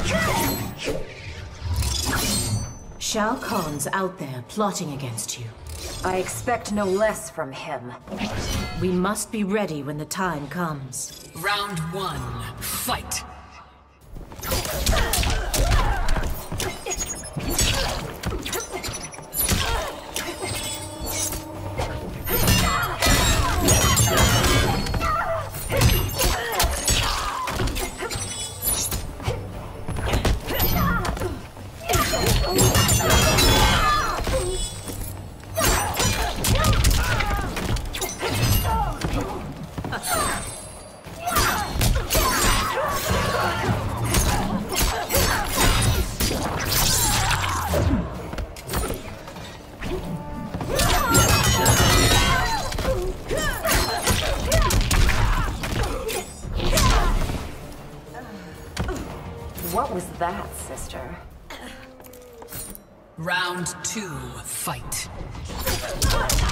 Shao Kahn's out there plotting against you. I expect no less from him. We must be ready when the time comes. Round 1, fight! What was that, sister? Round 2, fight.